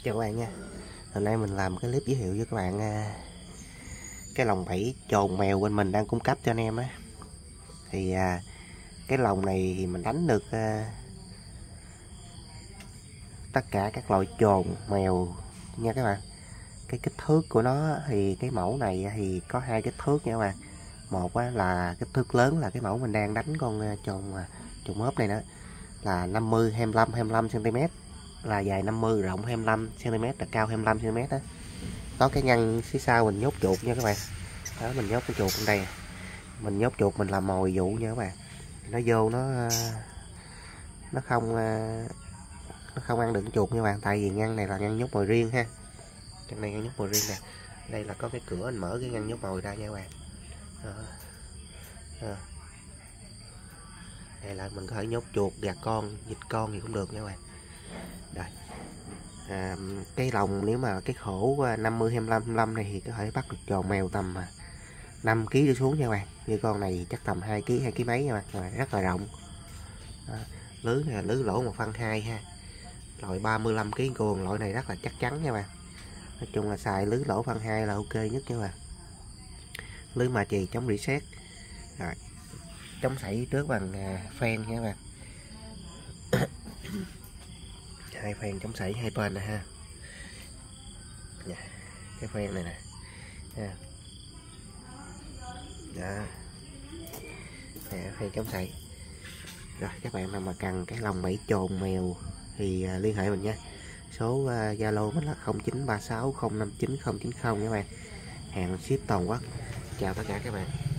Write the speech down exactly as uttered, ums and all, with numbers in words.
Chào các bạn nha. Hôm nay mình làm cái clip giới thiệu với các bạn cái lồng bẫy chồn mèo bên mình đang cung cấp cho anh em á. Thì cái lồng này thì mình đánh được tất cả các loại chồn mèo nha các bạn. Cái kích thước của nó thì cái mẫu này thì có hai kích thước nha các bạn. Một là kích thước lớn là cái mẫu mình đang đánh con chồn chồn mớp này đó, là năm mươi, hai mươi lăm, hai mươi lăm xăng-ti-mét, là dài năm mươi, rộng hai mươi lăm xăng-ti-mét, là cao hai mươi lăm xăng-ti-mét đó. Có cái ngăn phía sau mình nhốt chuột nha các bạn. Đó, mình nhốt cái chuột bên đây, mình nhốt chuột mình làm mồi dụ nha các bạn. Nó vô nó nó không nó không ăn được chuột nha các bạn, tại vì ngăn này là ngăn nhốt mồi riêng ha. Trong này ngăn nhốt mồi riêng nè. Đây là có cái cửa anh mở cái ngăn nhốt mồi ra nha các bạn. Đó. Đó. Đây là mình có thể nhốt chuột, gà con, vịt con gì cũng được nha các bạn. Đây. À, cái lồng nếu mà cái khổ năm mươi, hai mươi lăm, hai mươi lăm này thì có thể bắt được tròn mèo tầm năm ki lô gam đi xuống nha các bạn. Như con này chắc tầm hai ki lô gam, hai ki lô gam mấy nha các bạn, rất là rộng. Đó. Lưới này là lưới lỗ một phân hai ha, loại ba mươi lăm ki lô gam cuồng, loại này rất là chắc chắn nha các bạn. Nói chung là xài lưới lỗ phân hai là ok nhất nha các bạn. Lưới mà chì chống rỉ sét, rồi chống sảy trước bằng phen nha các bạn. Hai phen chống sảy hai bên nè ha. Cái phen này nè ha. Đó. Nè, phen chống sảy. Rồi các bạn nào mà cần cái lồng bẫy chồn mèo thì uh, liên hệ mình nha. Số Zalo uh, mình là không chín ba sáu không năm chín không chín không các bạn. Hàng ship toàn quốc. Chào tất cả các bạn.